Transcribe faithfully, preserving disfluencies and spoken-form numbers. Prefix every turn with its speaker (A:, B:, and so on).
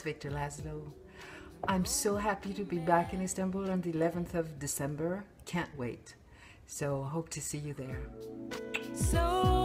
A: Viktor Lazlo. I'm so happy to be back in Istanbul on the eleventh of December. Can't wait. So hope to see you there.
B: So